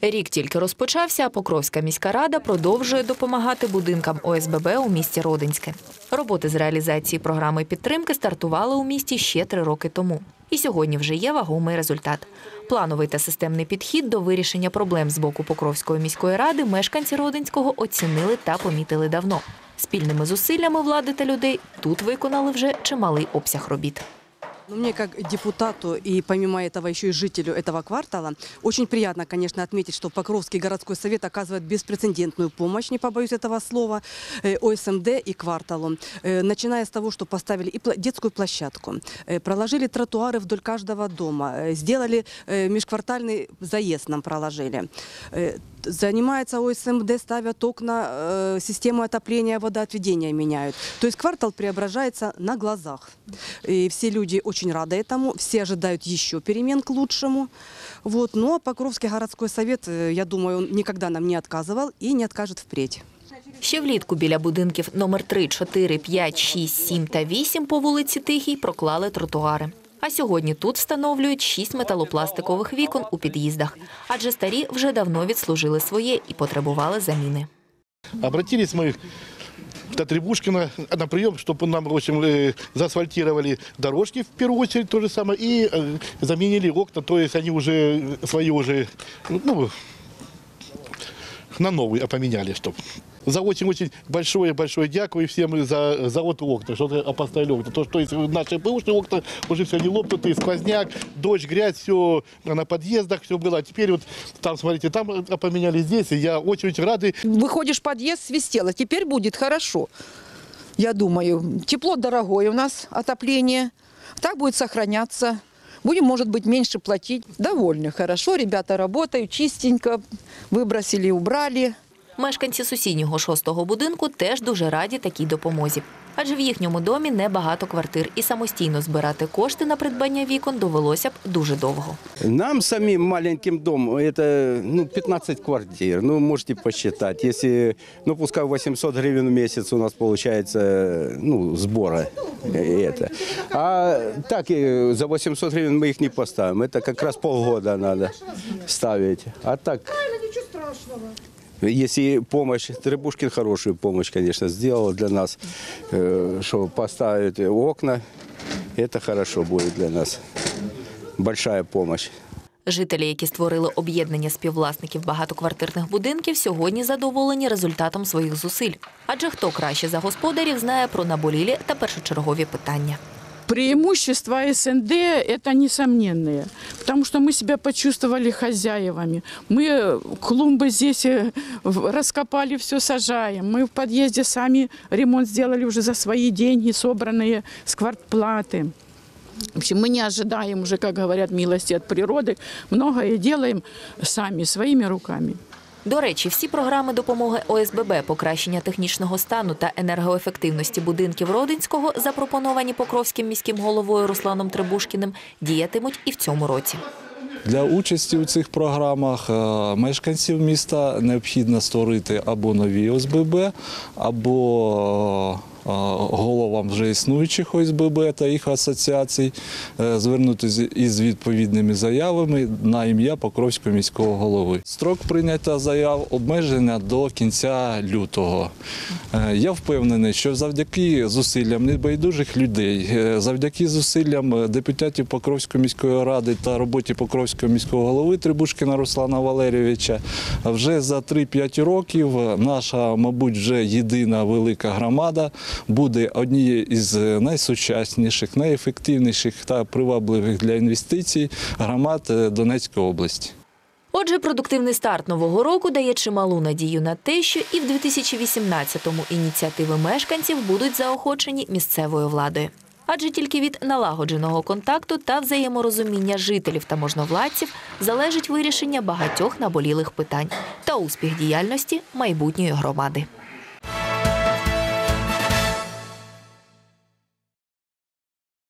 Рік тільки розпочався, а Покровська міська рада продовжує допомагати будинкам ОСББ у місті Родинське. Роботи з реалізації програми підтримки стартували у місті ще 3 роки тому. І сьогодні вже є вагомий результат. Плановий та системний підхід до вирішення проблем з боку Покровської міської ради мешканці Родинського оцінили та помітили давно. Спільними зусиллями влади та людей тут виконали вже чималий обсяг робіт. Мне как депутату и помимо этого еще и жителю этого квартала очень приятно, конечно, отметить, что Покровский городской совет оказывает беспрецедентную помощь, не побоюсь этого слова, ОСМД и кварталу. Начиная с того, что поставили и детскую площадку, проложили тротуары вдоль каждого дома, сделали межквартальный заезд нам проложили. Занимается ОСМД, ставят окна, систему отопления, водоотведения меняют. То есть квартал преображается на глазах. И все люди очень рады этому, все ожидают еще перемен к лучшему. Вот. Ну а Покровский городской совет, я думаю, он никогда нам не отказывал и не откажет впредь. Ще влітку біля будинків номер 3, 4, 5, 6, 7 та 8 по вулиці Тихій проклали тротуари. А сьогодні тут встановлюють 6 металопластикових вікон у під'їздах. Адже старі вже давно відслужили своє і потребували заміни. Обратились ми до Требушкина на прием, чтобы нам, в общем, заасфальтировали дорожки в первую очередь, то же самое, и заменили окна, то есть они уже свои уже, ну, на новые поменяли, чтобы. За очень-очень большое дякую всем за вот окна, что поставили окна. То есть наши бывшие окна уже все не лопнутые, сквозняк, дождь, грязь, все на подъездах все было. А теперь вот там, смотрите, там поменяли здесь, и я очень рады. Выходишь в подъезд, свистело, теперь будет хорошо. Я думаю, тепло дорогое у нас, отопление, так будет сохраняться. Будем, может быть, меньше платить. Довольны, хорошо, ребята работают, чистенько, выбросили, убрали. Мешканці сусіднього 6-го будинку теж дуже раді такій допомозі. Адже в їхньому домі небагато квартир і самостійно збирати кошти на придбання вікон довелося б дуже довго. Нам самим маленьким домом, це 15 квартир, можете посчитать. Если, пускай 800 гривен в месяц у нас получается, сбора. А так за 800 гривен мы их не поставим. Это как раз полгода надо ставить. А так... Если помощь, Требушкин хорошую помощь, конечно, сделал для нас, что поставить окна, это хорошо будет для нас. Большая помощь. Жителі, які створили об'єднання співвласників багатоквартирних будинків, сьогодні задоволені результатом своїх зусиль. Адже хто краще за господарів знає про наболілі та першочергові питання. Преимущества СНД – это несомненные, потому что мы себя почувствовали хозяевами. Мы клумбы здесь раскопали, все сажаем. Мы в подъезде сами ремонт сделали уже за свои деньги, собранные с квартплаты. В общем, мы не ожидаем уже, как говорят, милости от природы. Многое делаем сами, своими руками. До речі, всі програми допомоги ОСББ, покращення технічного стану та енергоефективності будинків Родинського, запропоновані Покровським міським головою Русланом Требушкіним, діятимуть і в цьому році. Для участі у цих програмах мешканців міста необхідно створити або нові ОСББ, або головам вже існуючих ОСББ та їх асоціацій звернутися із відповідними заявами на ім'я Покровського міського голови. Строк прийняття заяв обмеження до кінця лютого. Я впевнений, що завдяки зусиллям небайдужих людей, завдяки зусиллям депутатів Покровської міської ради та роботі Покровського міського голови Требушкіна Руслана Валерійовича, вже за 3-5 років наша, мабуть, вже єдина велика громада буде однією із найсучасніших, найефективніших та привабливих для інвестицій громад Донецької області. Отже, продуктивний старт нового року дає чималу надію на те, що і в 2018-му ініціативи мешканців будуть заохочені місцевою владою. Адже тільки від налагодженого контакту та взаєморозуміння жителів та можновладців залежить вирішення багатьох наболілих питань та успіх діяльності майбутньої громади.